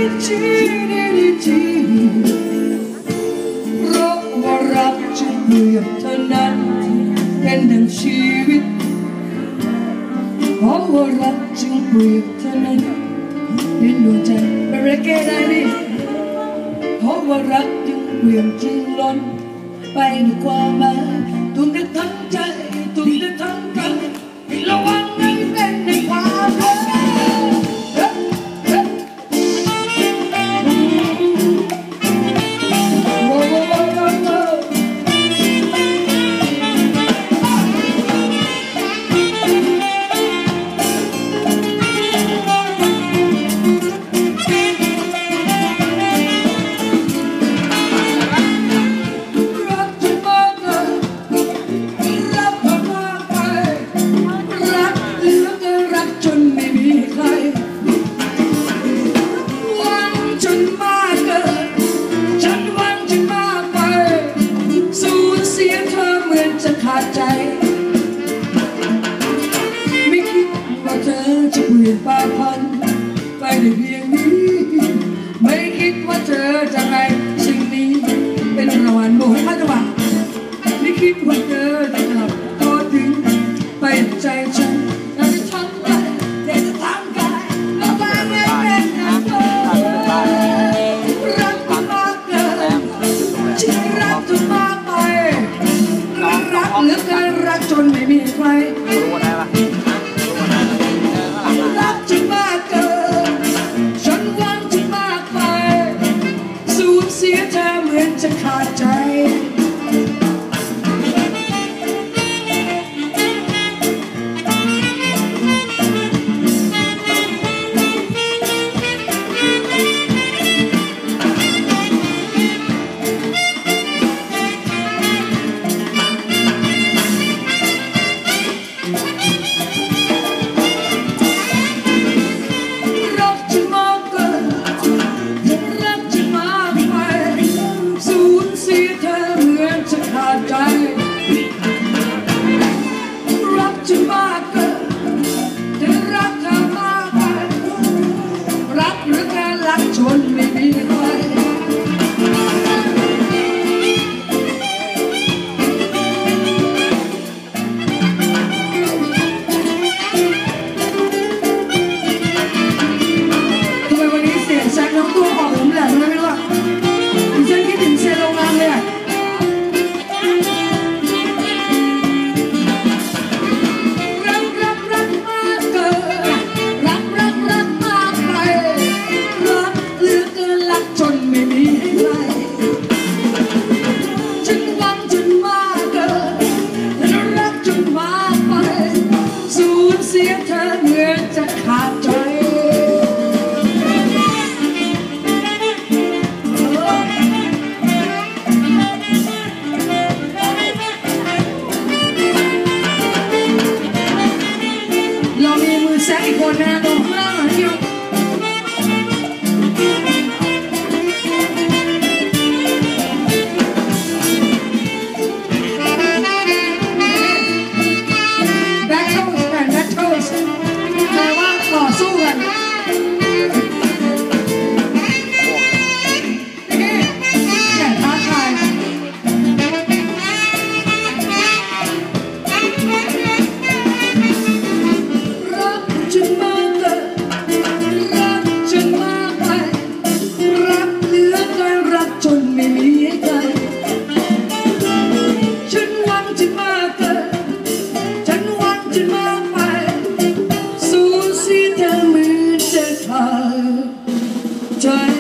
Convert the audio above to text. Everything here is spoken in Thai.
เพราะว่ารักจะเปรียบเท่านั้นเป็นดังชีวิตเพราะว่ารักจึงเปรียบเท่านั้นเป็นดวงใจเป็นเรเก้ได้ดิเพราะว่ารักจึงเปลี่ยนจึงล้นไปด้วยความหมายทุ่มเททั้งใจทุ่มเททั้งกายให้ระวังให้เป็นในความรักไม่คิดว่าเธอจะเปลี่ยนแปลงพันไปได้เพียงนี้ไม่คิดว่าเธอจะให้สิ่งนี้เป็นรางวัลโมให้พระเจ้าว่าไม่คิดว่าเธอจะกลับตัวถึงไปใจฉันและจะทำได้แต่จะทำกายแล้วบางไม่เป็นอย่างเธอรักเธอมากเกินฉันรักเธอมากไปรักเหลือเกินรักจนไม่มีใครรักจนมากเกินฉันหวังจนมากไปสูญเสียเธอเหมือนจะขาดใจรักจะมากเกินจะรักเธอมากไปรักหรือการรักจนไม่มีใครทำไมวันนี้เสียงแซกน้องตัวออกผมแหลมเลยไม่รู้ว่าดิฉันคิดถึงเซโลงามเลยแซกอีกคนนะตรงข้างล่างที่แบทเทิลกันแบทเทิลแปลว่าต่อสู้กันแข่งท้าทายใจ